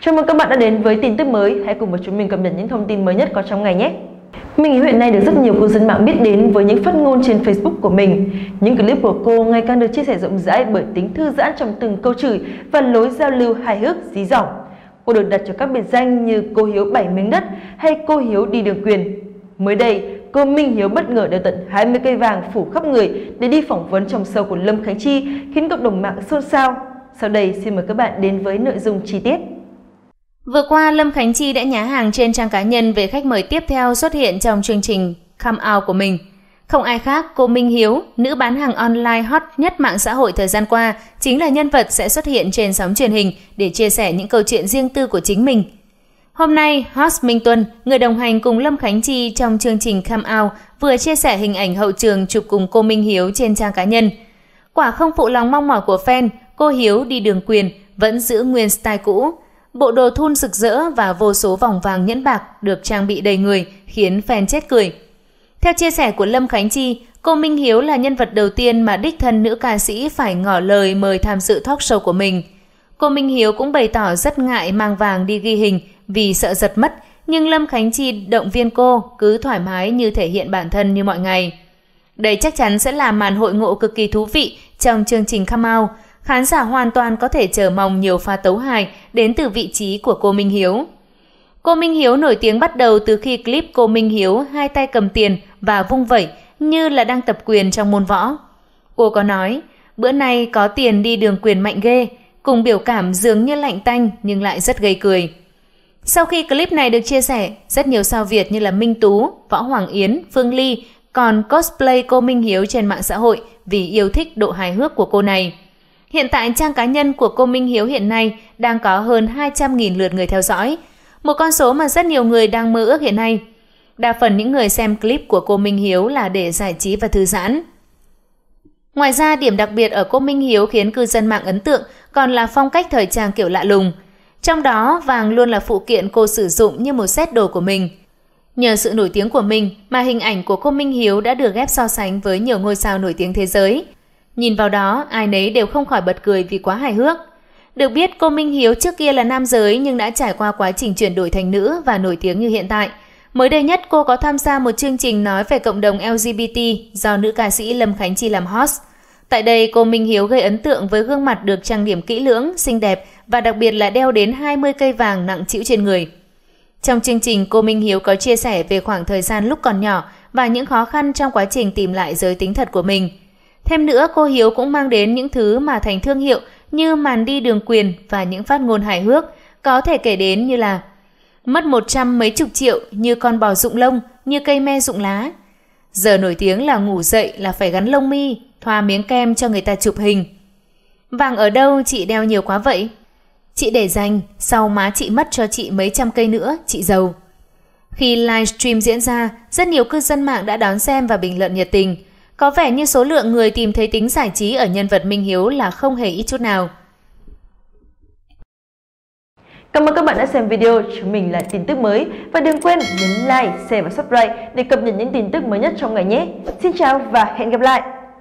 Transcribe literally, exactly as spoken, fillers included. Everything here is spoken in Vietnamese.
Chào mừng các bạn đã đến với tin tức mới. Hãy cùng với chúng mình cập nhật những thông tin mới nhất có trong ngày nhé. Minh Hiếu hiện nay được rất nhiều cư dân mạng biết đến với những phát ngôn trên Facebook của mình. Những clip của cô ngày càng được chia sẻ rộng rãi bởi tính thư giãn trong từng câu chửi và lối giao lưu hài hước dí dỏm. Cô được đặt cho các biệt danh như cô Hiếu bảy miếng đất hay cô Hiếu đi đường quyền. Mới đây, cô Minh Hiếu bất ngờ đeo tận hai mươi cây vàng phủ khắp người để đi phỏng vấn trong show của Lâm Khánh Chi, khiến cộng đồng mạng xôn xao. Sau đây, xin mời các bạn đến với nội dung chi tiết. Vừa qua, Lâm Khánh Chi đã nhá hàng trên trang cá nhân về khách mời tiếp theo xuất hiện trong chương trình Come Out của mình. Không ai khác, cô Minh Hiếu, nữ bán hàng online hot nhất mạng xã hội thời gian qua, chính là nhân vật sẽ xuất hiện trên sóng truyền hình để chia sẻ những câu chuyện riêng tư của chính mình. Hôm nay, host Minh Tuân, người đồng hành cùng Lâm Khánh Chi trong chương trình Come Out, vừa chia sẻ hình ảnh hậu trường chụp cùng cô Minh Hiếu trên trang cá nhân. Quả không phụ lòng mong mỏi của fan, cô Hiếu đi đường quyền vẫn giữ nguyên style cũ. Bộ đồ thun rực rỡ và vô số vòng vàng nhẫn bạc được trang bị đầy người khiến fan chết cười. Theo chia sẻ của Lâm Khánh Chi, cô Minh Hiếu là nhân vật đầu tiên mà đích thân nữ ca sĩ phải ngỏ lời mời tham dự talk show của mình. Cô Minh Hiếu cũng bày tỏ rất ngại mang vàng đi ghi hình vì sợ giật mất, nhưng Lâm Khánh Chi động viên cô cứ thoải mái như thể hiện bản thân như mọi ngày. Đây chắc chắn sẽ là màn hội ngộ cực kỳ thú vị trong chương trình Come Out. Khán giả hoàn toàn có thể chờ mong nhiều pha tấu hài đến từ vị trí của cô Minh Hiếu. Cô Minh Hiếu nổi tiếng bắt đầu từ khi clip cô Minh Hiếu hai tay cầm tiền và vung vẩy như là đang tập quyền trong môn võ. Cô có nói, bữa nay có tiền đi đường quyền mạnh ghê, cùng biểu cảm dường như lạnh tanh nhưng lại rất gây cười. Sau khi clip này được chia sẻ, rất nhiều sao Việt như là Minh Tú, Võ Hoàng Yến, Phương Ly còn cosplay cô Minh Hiếu trên mạng xã hội vì yêu thích độ hài hước của cô này. Hiện tại trang cá nhân của cô Minh Hiếu hiện nay đang có hơn hai trăm nghìn lượt người theo dõi, một con số mà rất nhiều người đang mơ ước hiện nay. Đa phần những người xem clip của cô Minh Hiếu là để giải trí và thư giãn. Ngoài ra, điểm đặc biệt ở cô Minh Hiếu khiến cư dân mạng ấn tượng còn là phong cách thời trang kiểu lạ lùng. Trong đó, vàng luôn là phụ kiện cô sử dụng như một set đồ của mình. Nhờ sự nổi tiếng của mình mà hình ảnh của cô Minh Hiếu đã được ghép so sánh với nhiều ngôi sao nổi tiếng thế giới. Nhìn vào đó, ai nấy đều không khỏi bật cười vì quá hài hước. Được biết, cô Minh Hiếu trước kia là nam giới nhưng đã trải qua quá trình chuyển đổi thành nữ và nổi tiếng như hiện tại. Mới đây nhất, cô có tham gia một chương trình nói về cộng đồng L G B T do nữ ca sĩ Lâm Khánh Chi làm host. Tại đây, cô Minh Hiếu gây ấn tượng với gương mặt được trang điểm kỹ lưỡng, xinh đẹp và đặc biệt là đeo đến hai mươi cây vàng nặng trĩu trên người. Trong chương trình, cô Minh Hiếu có chia sẻ về khoảng thời gian lúc còn nhỏ và những khó khăn trong quá trình tìm lại giới tính thật của mình. Thêm nữa, cô Hiếu cũng mang đến những thứ mà thành thương hiệu như màn đi đường quyền và những phát ngôn hài hước, có thể kể đến như là mất một trăm mấy chục triệu như con bò rụng lông, như cây me rụng lá. Giờ nổi tiếng là ngủ dậy là phải gắn lông mi, thoa miếng kem cho người ta chụp hình. Vàng ở đâu chị đeo nhiều quá vậy? Chị để dành, sau má chị mất cho chị mấy trăm cây nữa, chị giàu. Khi livestream diễn ra, rất nhiều cư dân mạng đã đón xem và bình luận nhiệt tình. Có vẻ như số lượng người tìm thấy tính giải trí ở nhân vật Minh Hiếu là không hề ít chút nào. Cảm ơn các bạn đã xem video. Chúng mình là tin tức mới. Và đừng quên nhấn like, share và subscribe để cập nhật những tin tức mới nhất trong ngày nhé. Xin chào và hẹn gặp lại!